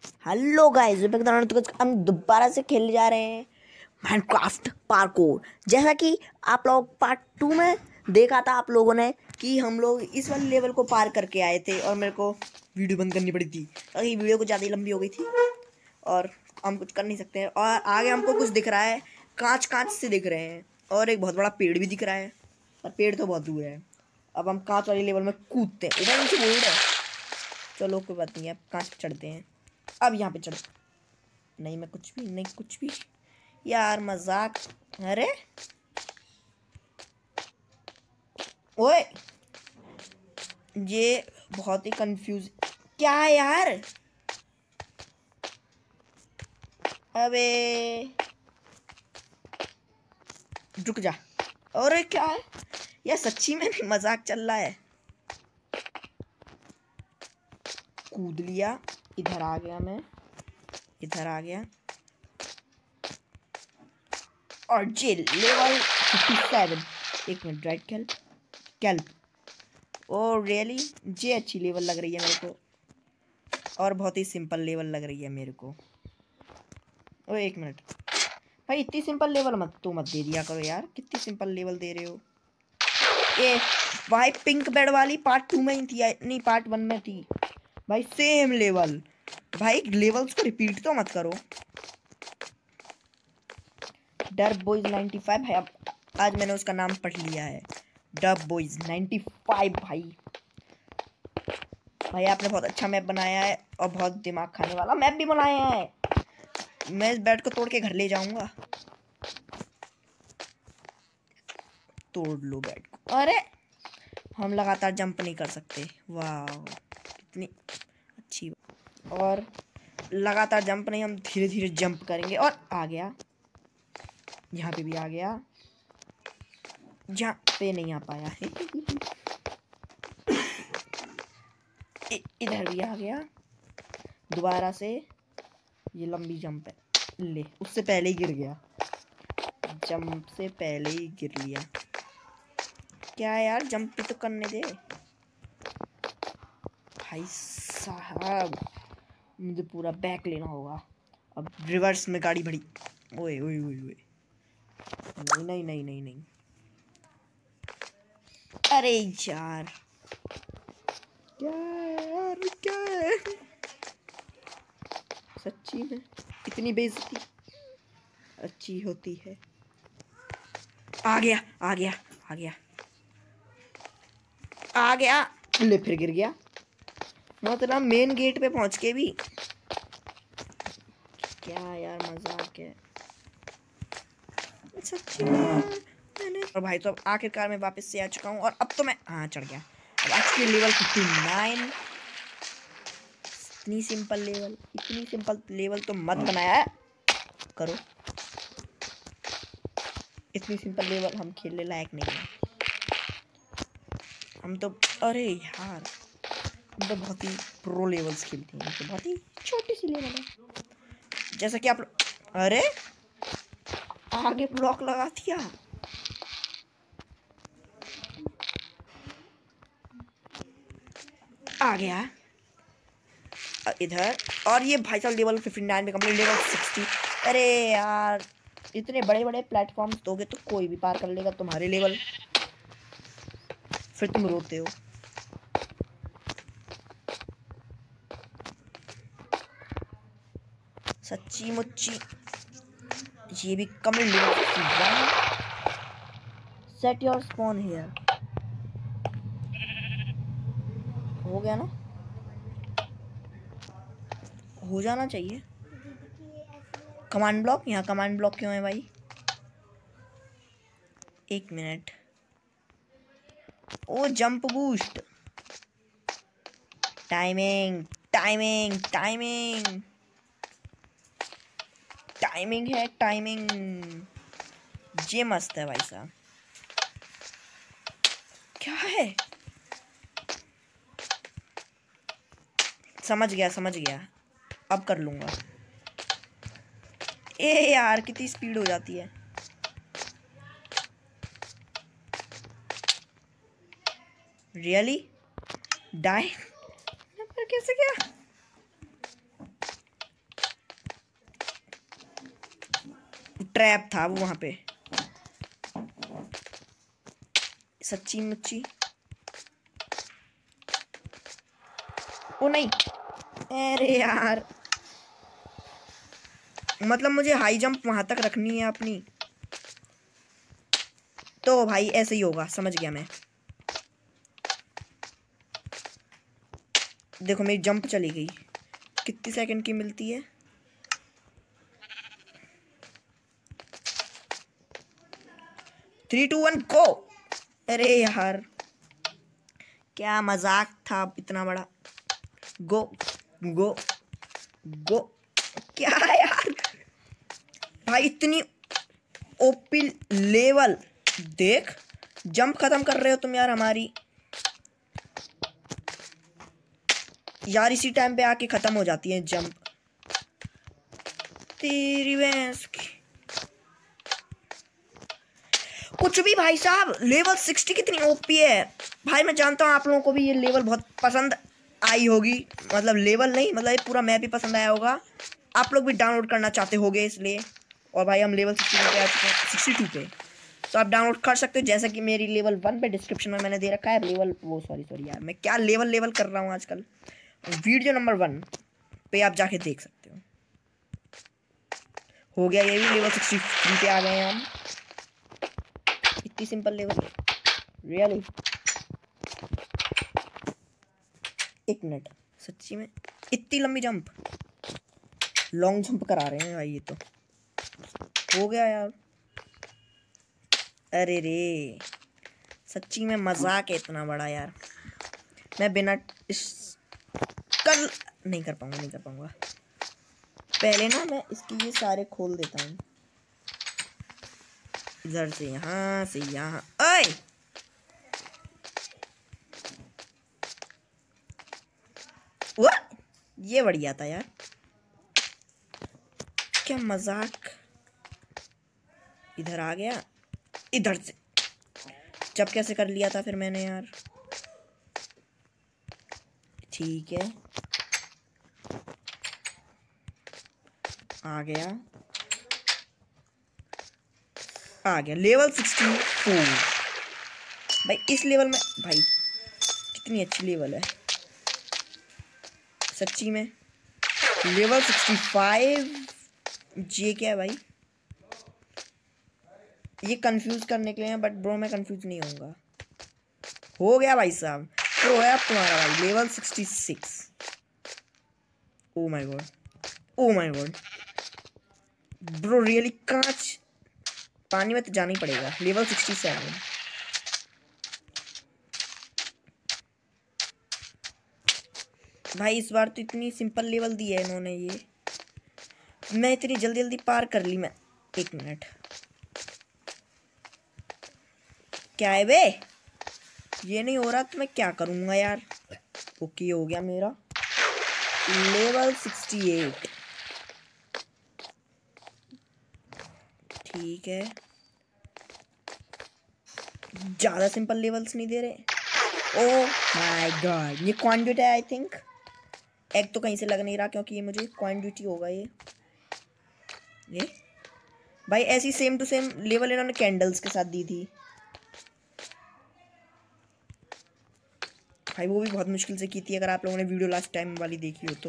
Hello guys, तो हम दोबारा से खेलने जा रहे हैं माइनक्राफ्ट पार्कोर। जैसा कि आप लोग पार्ट 2 में देखा था आप लोगों ने कि हम लोग इस वाले लेवल को पार करके आए थे और मेरे को वीडियो बंद करनी पड़ी थी क्योंकि वीडियो कुछ ज़्यादा ही लंबी हो गई थी और हम कुछ कर नहीं सकते हैं। और आगे हमको कुछ दिख रहा है, कांच कांच से दिख रहे हैं और एक बहुत बड़ा पेड़ भी दिख रहा है, और पेड़ तो बहुत दूर है। अब हम कांच वाले लेवल में कूदते हैं। इधर नीचे बोर्ड है, चलो कोई बात नहीं है, कांच पे चढ़ते हैं। अब यहाँ पे चढ़ नहीं, मैं कुछ भी यार, मजाक। अरे ओए, ये बहुत ही कंफ्यूज क्या है यार। अबे रुक जा। अरे क्या है यार, सच्ची में भी मजाक चल रहा है। कूद लिया, इधर आ गया, मैं इधर आ गया और जे लेवल 57। एक मिनट, राइट कैल्प ओ रियली, जे अच्छी लेवल लग रही है मेरे को और बहुत ही सिंपल लेवल लग रही है मेरे को। ओ एक मिनट भाई, इतनी सिंपल लेवल मत दे दिया करो यार। कितनी सिंपल लेवल दे रहे हो। ए भाई, पिंक बेड वाली पार्ट 2 में ही थी, नहीं पार्ट 1 में थी भाई, सेम लेवल। भाई लेवल्स को रिपीट तो मत करो। डर बॉयज 95 है। अब आज मैंने उसका नाम पढ़ लिया है, डब बॉयज 95। भाई आपने बहुत अच्छा मैप बनाया है और बहुत दिमाग खाने वाला मैप भी बनाया है। मैं इस बेड को तोड़ के घर ले जाऊंगा। तोड़ लो बेड को। अरे हम लगातार जंप नहीं कर सकते। वाह कितनी अच्छी। और लगातार जंप नहीं, हम धीरे धीरे जंप करेंगे। और आ गया, यहाँ पे भी आ गया, जहाँ पे नहीं आ पाया है। इधर भी आ गया दोबारा से। ये लंबी जंप है, ले उससे पहले ही गिर गया, जंप से पहले ही गिर लिया। क्या यार, जंप भी तो करने दे भाई साहब। मुझे पूरा बैक लेना होगा। अब रिवर्स में गाड़ी भरी। ओए ओए ओए ओए, नहीं नहीं नहीं नहीं नहीं। अरे यार क्या यार, क्या है सच्ची में, इतनी बेइज्जती अच्छी होती है। आ गया आ गया आ गया आ गया, ले फिर गिर गया। मतलब मेन गेट पे पहुंच के भी क्या यार, मजाक है सच्ची में। और भाई तो अब आखिरकार मैं वापस से आ चुका हूँ और अब तो मैं चढ़ गया। अब आज के लेवल 59। इतनी सिंपल लेवल तो मत बनाया करो। इतनी सिंपल लेवल हम खेलने लायक नहीं है। हम तो, अरे यार, हम तो बहुत ही प्रो लेवल्स खेलते हैं, तो बहुत ही छोटी सी लेवल है। जैसा कि आप, अरे आगे ब्लॉक लगा दिया। आ गया इधर। और ये भाई साहब लेवल 59 में कंप्लीट, लेवल 60। अरे यार, इतने बड़े बड़े प्लेटफॉर्म्स दोगे तो कोई भी पार कर लेगा तुम्हारे लेवल, फिर तुम रोते हो। सच्ची मुच्ची, ये भी coming level 61। Set your spawn here. हो गया ना, हो जाना चाहिए। कमांड ब्लॉक, यहाँ कमांड ब्लॉक क्यों है भाई? एक minute. Oh jump boost, timing timing timing timing है, टाइमिंग। ये मस्त है भाई साहब। क्या है, समझ गया, अब कर लूंगा। ए यार, कितनी स्पीड हो जाती है। रियली डाई नंबर कैसे गया? ट्रैप था वो वहां पे, सच्ची मुच्ची। ओ नहीं, अरे यार, मतलब मुझे हाई जंप वहां तक रखनी है अपनी। तो भाई ऐसे ही होगा, समझ गया मैं। देखो मेरी जंप चली गई, कितनी सेकंड की मिलती है? 3 2 1 गो। अरे यार क्या मजाक था इतना बड़ा। गो गो गो। क्या यार भाई, इतनी ओपी लेवल। देख जंप खत्म कर रहे हो तुम यार हमारी, यार इसी टाइम पे आके खत्म हो जाती है जंप, तेरी भैंस की। कुछ भी भाई साहब, लेवल 60 कितनी ओपी है भाई। मैं जानता हूँ आप लोगों को भी ये लेवल बहुत पसंद आई होगी, मतलब लेवल नहीं, मतलब ये पूरा मैप भी पसंद आया होगा। आप लोग भी डाउनलोड करना चाहते होगे इसलिए। और भाई हम लेवल 60 पे आ चुके हैं, 62 पे, तो आप डाउनलोड कर सकते हो। जैसा कि मेरी लेवल 1 पे डिस्क्रिप्शन में मैंने दे रखा है लेवल, वो सॉरी यार मैं क्या लेवल कर रहा हूँ आजकल। वीडियो नंबर 1 पे आप जाके देख सकते हो। हो गया ये भी, लेवल 63 पे आ गए हैं हम। इतनी सिंपल लेवल, रियली। एक मिनट, सच्ची में इतनी लंबी जंप, लॉन्ग जंप करा रहे हैं भाई ये तो। हो गया यार, अरे रे सच्ची में मजाक है इतना बड़ा यार। मैं बिना इस कल नहीं कर पाऊंगा। पहले ना मैं इसके ये सारे खोल देता हूँ, इधर से यहाँ से यहाँ। ओए वो ये बढ़िया था यार, क्या मजाक। इधर आ गया, इधर से जब कैसे कर लिया था फिर मैंने यार। ठीक है आ गया लेवल 64। भाई इस लेवल में भाई कितनी अच्छी लेवल है सच्ची में। लेवल 65 ये क्या है भाई, ये कंफ्यूज करने के लिए है, बट ब्रो मैं कंफ्यूज नहीं होऊंगा। हो गया भाई साहब, तो है अब तुम्हारा भाई level 66। Oh my god bro, really कांच पानी में तो जाना ही पड़ेगा। लेवल 67 भाई, इस बार तो इतनी सिंपल लेवल दी है इन्होंने, ये मैं इतनी जल्दी पार कर ली मैं। एक मिनट, क्या है बे, ये नहीं हो रहा तो मैं क्या करूंगा यार। ओके हो गया मेरा लेवल 68। ठीक है, ज्यादा सिंपल लेवल्स नहीं दे रहे। ओ माय गॉड, ये कॉइन ड्यूटी है आई थिंक। एक तो कहीं से लग नहीं रहा क्योंकि ये मुझे कॉइन ड्यूटी होगा ये भाई। ऐसी सेम टू सेम लेवल इन्होंने कैंडल्स के साथ दी थी भाई, वो भी बहुत मुश्किल से की थी। अगर आप लोगों ने वीडियो लास्ट टाइम वाली देखी हो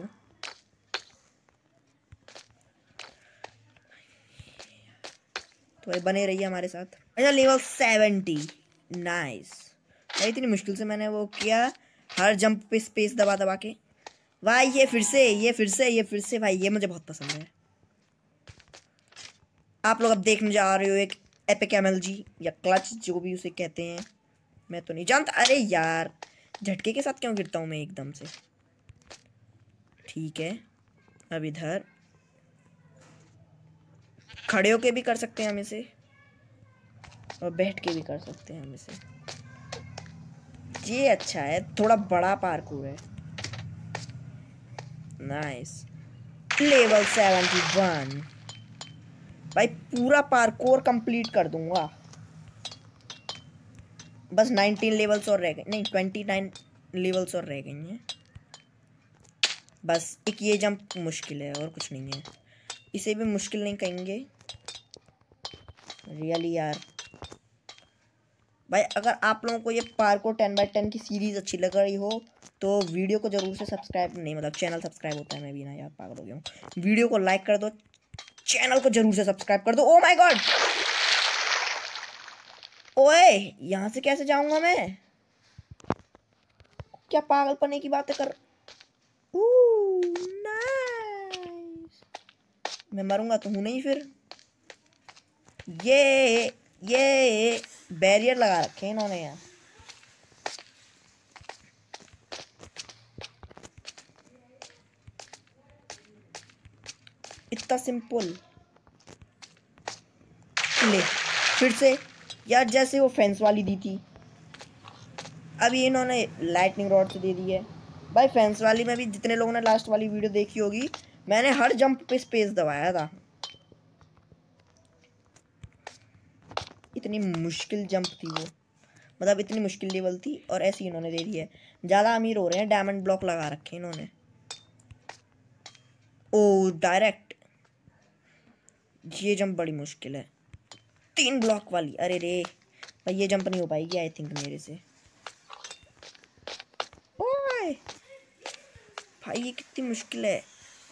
तो भाई बने रहिए हमारे साथ। अच्छा लेवल 70, नाइस भाई। इतनी मुश्किल से मैंने वो किया, हर जंप पे स्पेस दबा के। भाई ये फिर से भाई, ये मुझे बहुत पसंद है। आप लोग अब देखने जा रहे हो एक एपिक MLG या क्लच, जो भी उसे कहते हैं, मैं तो नहीं जानता। अरे यार झटके के साथ क्यों गिरता हूँ मैं एकदम से। ठीक है, अब इधर खड़े होके भी कर सकते हैं हम इसे, और बैठ के भी कर सकते हैं हम इसे। ये अच्छा है, थोड़ा बड़ा पार्कोर है। नाइस, लेवल 71 भाई, पूरा पार्कोर कंप्लीट कर दूंगा। बस 19 लेवल्स और रह गए, नहीं 29 लेवल्स और रह गई हैं। बस एक ये जंप मुश्किल है और कुछ नहीं है, इसे भी मुश्किल नहीं कहेंगे। रियली यार भाई, अगर आप लोगों को ये पार्कोर 10x10 की सीरीज अच्छी लग रही हो तो वीडियो को जरूर से सब्सक्राइब, नहीं मतलब चैनल सब्सक्राइब होता है, मैं भी ना यार पागल हो गया हूँ। वीडियो को लाइक कर दो, चैनल को जरूर से सब्सक्राइब कर दो। ओ माय गॉड, ओए यहाँ से कैसे जाऊंगा मैं? क्या पागलपने की बातें कर। नाइस, मैं मरूंगा तो हूं नहीं फिर। ये बैरियर लगा रखे हैं इन्होंने यहाँ। इतना सिंपल। ले फिर से यार, जैसे वो फेंस वाली दी थी, अभी इन्होंने लाइटनिंग रॉड से दे दी है। भाई फेंस वाली में भी जितने लोगों ने लास्ट वाली वीडियो देखी होगी, मैंने हर जंप पे स्पेस दबाया था। इतनी मुश्किल जंप थी वो, मतलब इतनी मुश्किल लेवल थी, और ऐसी इन्होंने दे दी है। ज़्यादा अमीर हो रहे हैं, डायमंड ब्लॉक लगा रखे इन्होंने। ओ डायरेक्ट, ये जंप बड़ी मुश्किल है, 3 ब्लॉक वाली। अरे रे भाई, ये जंप नहीं हो पाएगी आई थिंक मेरे से। ओए भाई ये कितनी मुश्किल है।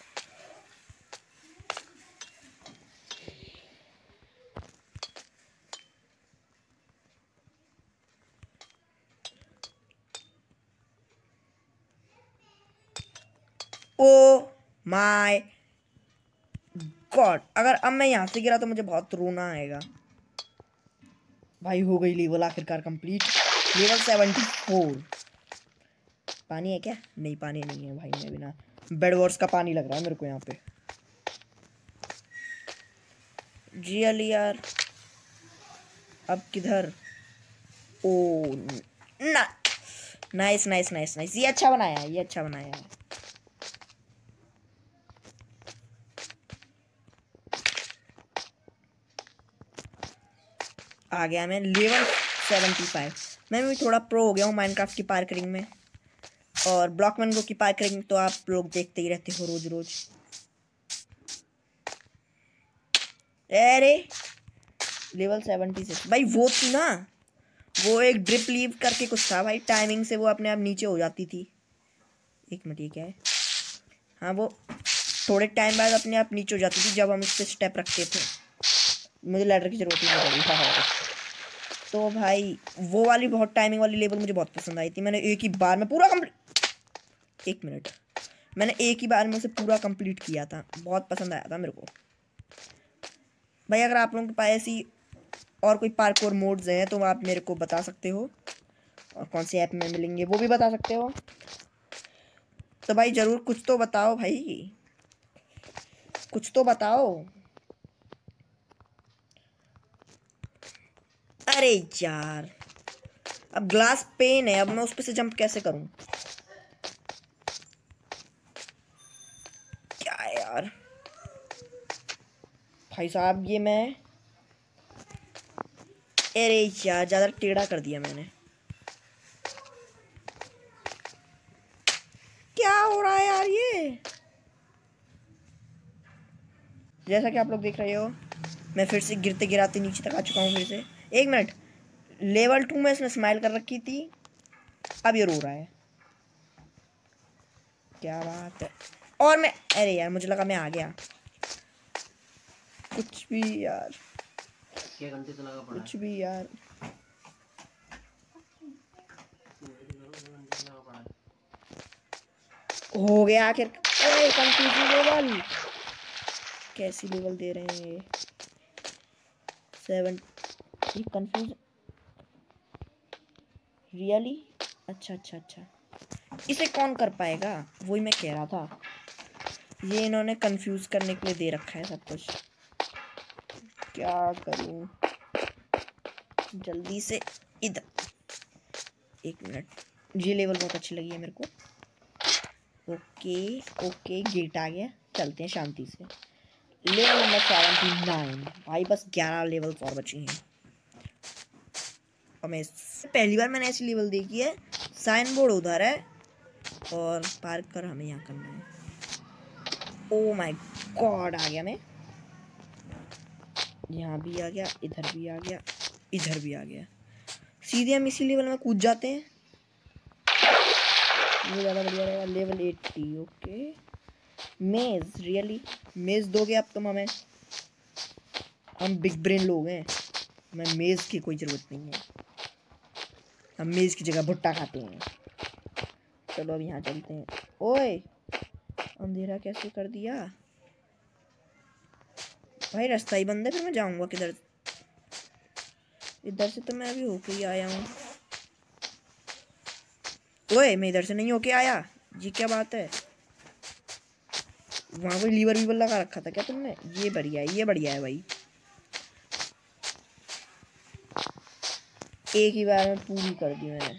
ओ माय गॉड, अगर अब मैं यहाँ से गिरा तो मुझे बहुत रोना आएगा। भाई हो गई लेवल आखिरकार कंप्लीट, लेवल 74। पानी है क्या? नहीं पानी नहीं है भाई, मैं बिना बेड वॉर्स का पानी लग रहा है मेरे को यहाँ पे। जी अली यार, अब किधर? ओ ना, नाइस नाइस नाइस नाइस, ये अच्छा बनाया है, ये अच्छा बनाया है। आ गया मैं लेवल 75। मैं भी थोड़ा प्रो हो गया हूँ माइनक्राफ्ट की पार्करिंग में, और ब्लॉकमैन की पार्करिंग तो आप लोग देखते ही रहते हो रोज रोज। अरे लेवल 76 भाई, वो थी ना, वो एक ड्रिप लीव करके कुछ था भाई, टाइमिंग से वो अपने आप नीचे हो जाती थी। एक मिनट, ये क्या है? हाँ, वो थोड़े टाइम बाद अपने आप नीचे हो जाती थी जब हम उस पर स्टेप रखते थे। मुझे लैडर की जरूरत नहीं पड़ी। हाँ तो भाई वो वाली बहुत टाइमिंग वाली लेवल मुझे बहुत पसंद आई थी। मैंने एक ही बार में पूरा कंप्लीट, एक मिनट, मैंने एक ही बार में उसे पूरा कंप्लीट किया था, बहुत पसंद आया था मेरे को। भाई अगर आप लोगों के पास ऐसी और कोई पार्कोर मोड्स हैं तो आप मेरे को बता सकते हो, और कौन सी ऐप में मिलेंगे वो भी बता सकते हो। तो भाई ज़रूर कुछ तो बताओ भाई, कुछ तो बताओ। अरे यार, अब ग्लास पेन है, अब मैं उस पे से जंप कैसे करूं? क्या है यार भाई साहब, ये मैं, अरे यार ज़्यादा टेढ़ा कर दिया मैंने। क्या हो रहा है यार? ये जैसा कि आप लोग देख रहे हो, मैं फिर से गिरते गिराते नीचे तक आ चुका हूँ फिर से। एक मिनट, लेवल 2 में इसने स्माइल कर रखी थी, अब ये रो रहा है। क्या बात है। और मैं, अरे यार मुझे लगा मैं आ गया। कुछ भी यार, क्या घंटे से लगा पड़ा, कुछ भी यार। हो गया आखिर। कंफ्यूजन लेवल, कैसी लेवल दे रहे हैं ये? 7 कंफ्यूजन रियली? अच्छा अच्छा अच्छा, इसे कौन कर पाएगा, वही मैं कह रहा था। ये इन्होंने कंफ्यूज करने के लिए दे रखा है सब कुछ। क्या करूं, जल्दी से इधर। एक मिनट, ये लेवल बहुत अच्छी लगी है मेरे को। ओके ओके, गेट आ गया, चलते हैं शांति से। लेवल नंबर 79 भाई, बस 11 लेवल्स और बची हैं। और मैं पहली बार मैंने ऐसी लेवल देखी है, साइन बोर्ड उधर है और पार्क कर हमें यहाँ करना है। ओ माय गॉड, आ गया मैं। यहाँ भी आ गया, इधर भी आ गया, इधर भी आ गया। सीधे हम इसी लेवल में कूद जाते हैं, ये ज़्यादा बढ़िया रहेगा। लेवल 80। ओके मेज, रियली मेज दोगे अब तुम हमें? हम बिग ब्रेन लोग हैं, हमें मेज की कोई ज़रूरत नहीं है, हम मेज की जगह भुट्टा खाते हैं। चलो अब यहाँ चलते हैं। ओए अंधेरा कैसे कर दिया भाई, रास्ता ही बंद है, फिर मैं जाऊँगा किधर? इधर से तो मैं अभी होके ही आया हूँ। ओए मैं इधर से नहीं होके आया जी, क्या बात है? वहाँ कोई लीवर वीवर लगा रखा था क्या तुमने? ये बढ़िया है, ये बढ़िया है भाई, एक ही बार में पूरी कर दी मैंने।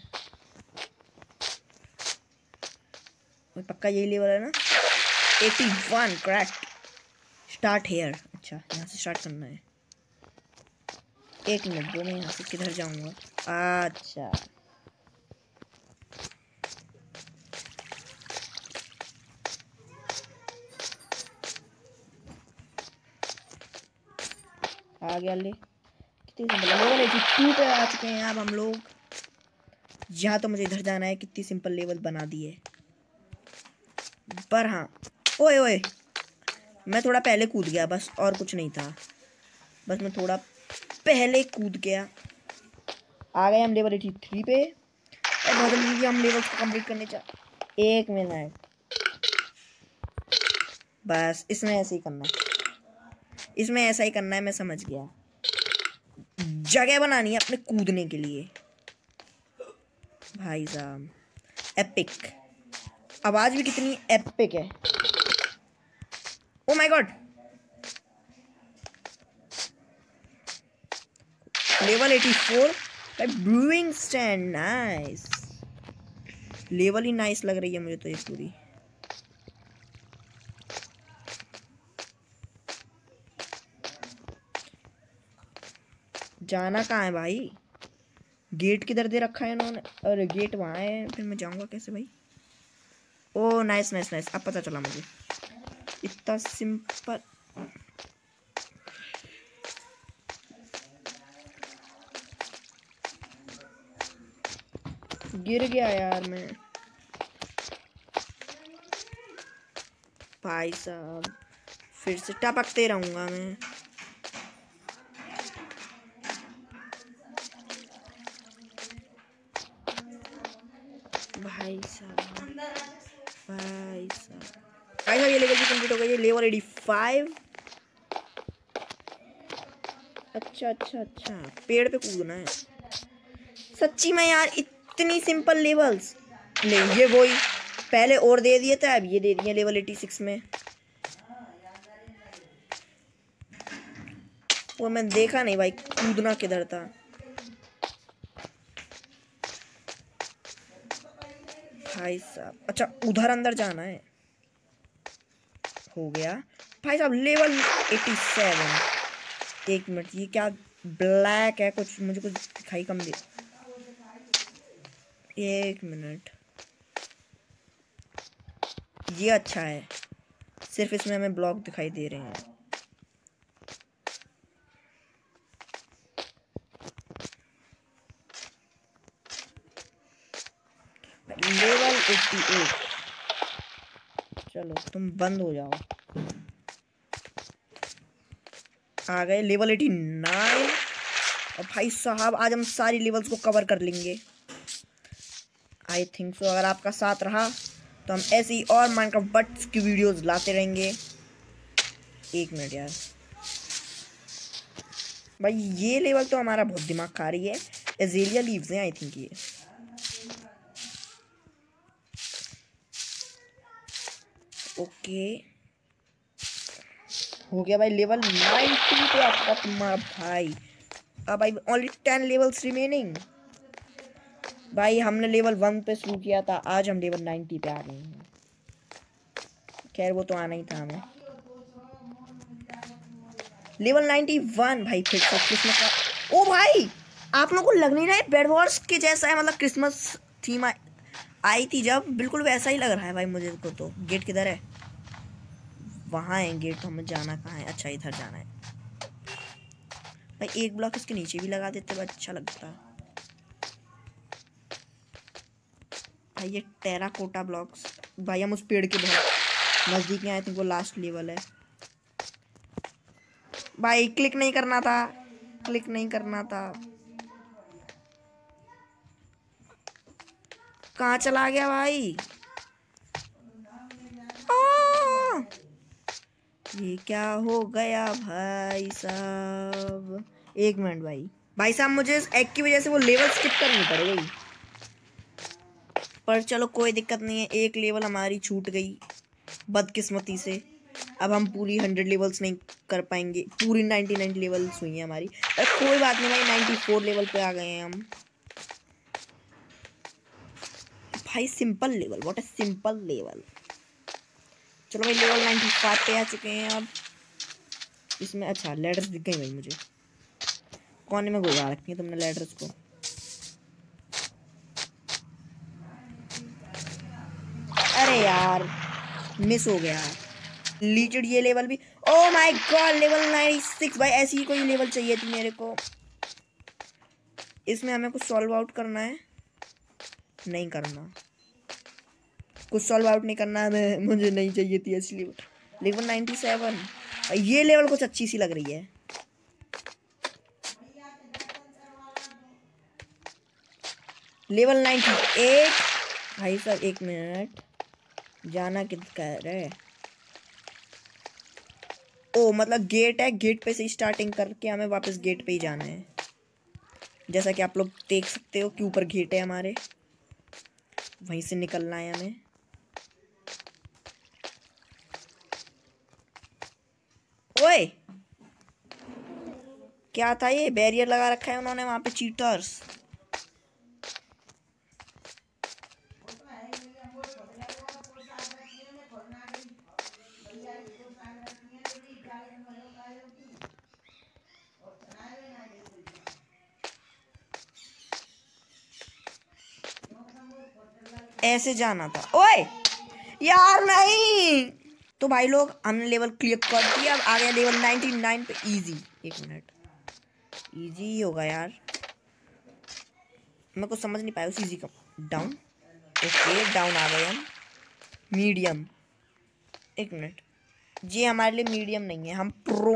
पक्का यही लेवल है ना? 81 करेक्ट। स्टार्ट हेयर, अच्छा यहाँ से स्टार्ट करना है। एक मिनट दो, मैं यहाँ से किधर जाऊँगा? अच्छा आ गया ले, कितनी सिंपल लेवल 82 पे आ चुके हैं अब हम लोग। यहाँ तो मुझे इधर जाना है, कितनी सिंपल लेवल बना दी है। पर हाँ, ओए ओए मैं थोड़ा पहले कूद गया बस, और कुछ नहीं था, बस मैं थोड़ा पहले कूद गया। आ गए हम लेवल 83 पे, और बहुत जल्दी हम लेवल को कंप्लीट करने चाह। एक मिनट, बस इसमें ऐसे ही करना है, इसमें ऐसा ही करना है, मैं समझ गया। जगह बनानी है अपने कूदने के लिए भाई साहब। एपिक, आवाज भी कितनी एपिक है। Oh my god, level 84 brewing stand, nice. Level ही नाइस लग रही है मुझे तो ये पूरी। जाना कहाँ है भाई? गेट किधर दे रखा है इन्होंने? अरे गेट वहाँ है, फिर मैं जाऊँगा कैसे भाई? ओ नाइस नाइस नाइस, अब पता चला मुझे, इतना सिंपल। गिर गया यार मैं भाई साहब, फिर से टपकते रहूँगा मैं। भाई साहब भाई साहब ये लेवल भी कंप्लीट हो गई है, लेवल 85। अच्छा अच्छा अच्छा, पेड़ पे कूदना है सच्ची में यार, इतनी सिंपल लेवल्स। ले ये वही पहले और दे दिए थे, अब ये दे दिए लेवल 86 में। वो मैं देखा नहीं भाई, कूदना किधर था भाई साहब। अच्छा उधर अंदर जाना है, हो गया भाई साहब। लेवल 87। एक मिनट, ये क्या ब्लैक है कुछ, मुझे कुछ दिखाई कम दे। एक मिनट, ये अच्छा है, सिर्फ इसमें हमें ब्लॉक दिखाई दे रहे हैं। लेवल 88, चलो तुम बंद हो जाओ। आ गए लेवल 89, और भाई साहब आज हम सारी लेवल्स को कवर कर लेंगे आई थिंक सो। अगर आपका साथ रहा तो हम ऐसी और माइनक्राफ्ट बट्स की वीडियोस लाते रहेंगे। एक मिनट यार भाई, ये लेवल तो हमारा बहुत दिमाग खा रही है। एजेलिया लीव्स हैं आई थिंक ये। ओके हो गया भाई, लेवल 90 पे आपका तुम्हारा भाई। अब भाई ओनली 10 लेवल्स रिमेनिंग। भाई हमने लेवल 1 पे शुरू किया था, आज हम लेवल 90 पे आ गए हैं। खैर वो तो आना ही था हमें। लेवल 91 भाई, फिर तो क्रिसमस का। ओ भाई आप लोगों को लग नहीं रहा है बेड वॉर्स के जैसा है? मतलब क्रिसमस थीम आई थी जब, बिल्कुल वैसा ही लग रहा है भाई मुझे को तो। गेट किधर है? वहाँ है गेट, तो हमें जाना कहाँ है? अच्छा इधर जाना है। भाई एक ब्लॉक इसके नीचे भी लगा देते तो अच्छा लगता। भाई ये टेराकोटा ब्लॉक्स, भाई हम उस पेड़ के बहुत नजदीक में आए थे। वो लास्ट लेवल है भाई। क्लिक नहीं करना था, क्लिक नहीं करना था। कहाँ चला गया भाई? ये क्या हो गया भाई साहब? एक मिनट भाई साहब, मुझे इस एग की वजह से वो लेवल स्किप करनी पड़ गई। पर चलो कोई दिक्कत नहीं है, एक लेवल हमारी छूट गई बदकिस्मती से। अब हम पूरी 100 लेवल्स नहीं कर पाएंगे, पूरी 99 लेवल्स हुई हैं हमारी। पर कोई बात नहीं भाई, 94 लेवल पे आ गए हैं हम भाई। Simple level, what a simple level. चलो भाई लेवल 95 पे आ चुके हैं अब। इसमें अच्छा लेडर्स दिख गई भाई मुझे, कोने में घुसा रखी है तुमने लेडर्स को। अरे यार मिस हो गया। लीचड ये लेवल भी, ओ माय गॉड लेवल 96 भाई। ऐसी ही कोई लेवल चाहिए थी मेरे को। इसमें हमें कुछ सॉल्व आउट करना है, नहीं करना कुछ सॉल्व आउट नहीं करना है। मुझे नहीं चाहिए थी ऐसी लेवल। लेवल 97 ये लेवल कुछ अच्छी सी लग रही है। लेवल 98 भाई साहब। एक मिनट, जाना किधर है? ओ मतलब गेट है, गेट पे से स्टार्टिंग करके हमें वापस गेट पे ही जाना है। जैसा कि आप लोग देख सकते हो कि ऊपर गेट है हमारे, वहीं से निकलना है हमें। ओए क्या था ये? बैरियर लगा रखा है उन्होंने वहां पे, चीटर्स। ऐसे जाना था। ओए यार नहीं। तो भाई लोग हमने लेवल क्लियर कर दिया। अब आ गया लेवल 99 पे इजी। एक मिनट, इजी होगा यार, मैं कुछ समझ नहीं पाया उस इजी का। डाउन, ओके डाउन आ गए हम। मीडियम, एक मिनट, ये हमारे लिए मीडियम नहीं है, हम प्रो।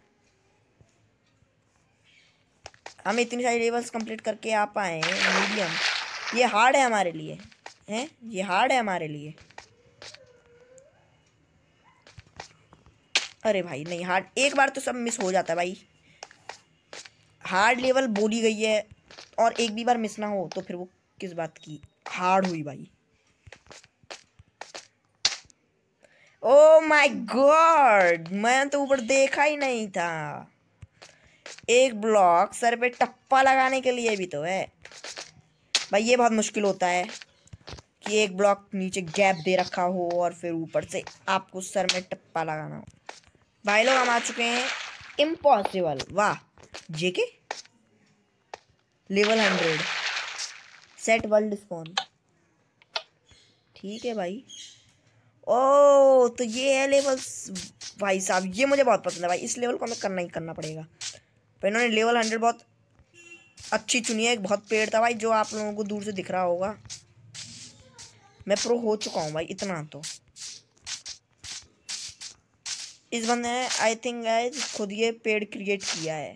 हम इतनी सारी लेवल्स कंप्लीट करके आ पाए हैं। मीडियम ये हार्ड है हमारे लिए, हैं ये हार्ड है हमारे लिए। अरे भाई नहीं, हार्ड एक बार तो सब मिस हो जाता है भाई। हार्ड लेवल बोली गई है और एक भी बार मिस ना हो तो फिर वो किस बात की हार्ड हुई भाई। ओ माय गॉड, मैं तो ऊपर देखा ही नहीं था। एक ब्लॉक सर पे टप्पा लगाने के लिए भी तो है भाई। ये बहुत मुश्किल होता है कि एक ब्लॉक नीचे गैप दे रखा हो और फिर ऊपर से आपको सर में टप्पा लगाना हो। भाई लोग हम आ चुके हैं इम्पॉसिबल। वाह JK level 100 set world spawn. ठीक है भाई। ओ तो ये है लेवल्स भाई साहब, ये मुझे बहुत पसंद है भाई। इस लेवल को हमें करना ही करना पड़ेगा। पर इन्होंने लेवल 100 बहुत अच्छी चुनी है। एक बहुत पेड़ था भाई जो आप लोगों को दूर से दिख रहा होगा। मैं प्रो हो चुका हूँ भाई इतना तो। इस बंदे ने आई थिंक गाइस खुद ये पेड़ क्रिएट किया है।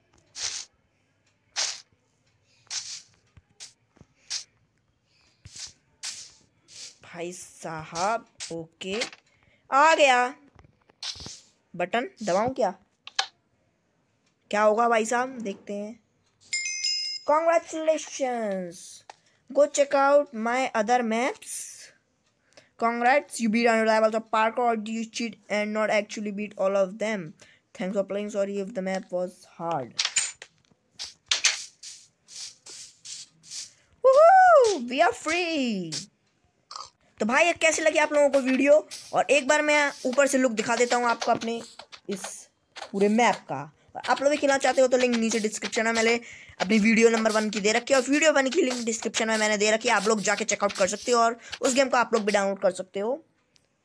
भाई साहब ओके आ गया। बटन दबाऊं क्या? क्या होगा भाई साहब, देखते हैं। Congratulations, go check out my other maps. Congrats, you beat on levels of parkour, or do you cheat and not actually beat all of them? Thanks for playing, sorry if the map was hard. Woohoo, we are free. तो भाई ये कैसे लगी आप लोगों को video? और एक बार मैं ऊपर से लुक दिखा देता हूँ आपको अपने इस पूरे मैप का। आप लोग भी खेलना चाहते हो तो लिंक नीचे डिस्क्रिप्शन में मैंने अपनी वीडियो नंबर 1 की दे रखी है और वीडियो 1 की लिंक डिस्क्रिप्शन में मैंने दे रखी है। आप लोग जाके चेकआउट कर सकते हो और उस गेम को आप लोग भी डाउनलोड कर सकते हो।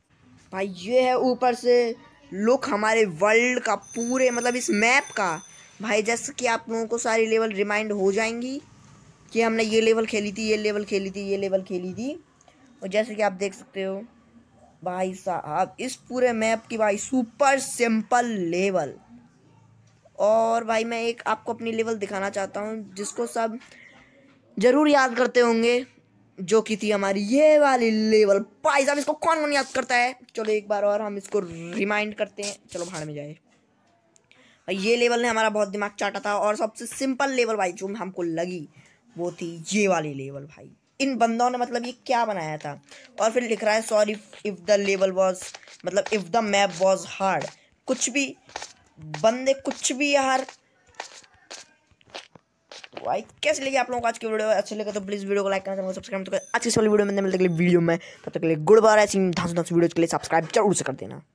भाई ये है ऊपर से लुक हमारे वर्ल्ड का, पूरे मतलब इस मैप का भाई जैसे कि आप लोगों को सारी लेवल रिमाइंड हो जाएंगी कि हमने ये लेवल खेली थी, ये लेवल खेली थी, ये लेवल खेली थी। और जैसे कि आप देख सकते हो भाई साहब, इस पूरे मैप की भाई सुपर सिंपल लेवल। और भाई मैं एक आपको अपनी लेवल दिखाना चाहता हूँ जिसको सब जरूर याद करते होंगे, जो कि थी हमारी ये वाली लेवल। भाई साहब इसको कौन कौन याद करता है? चलो एक बार और हम इसको रिमाइंड करते हैं। चलो भाड़ में जाए भाई, ये लेवल ने हमारा बहुत दिमाग चाटा था। और सबसे सिंपल लेवल भाई जो हमको लगी वो थी ये वाली लेवल। भाई इन बंदों ने मतलब ये क्या बनाया था। और फिर लिख रहा है sorry if the level was, मतलब if the map was hard. कुछ भी बंदे कुछ भी यार। भाई कैसे लगी आप लोगों को आज की वीडियो? अच्छे लगे तो प्लीज वीडियो को लाइक करना, सब्सक्राइब तो आज की वाली वीडियो में मिलने के लिए वीडियो में। तब तक के लिए गुड बाय। ऐसी वीडियो के लिए सब्सक्राइब जरूर से कर देना।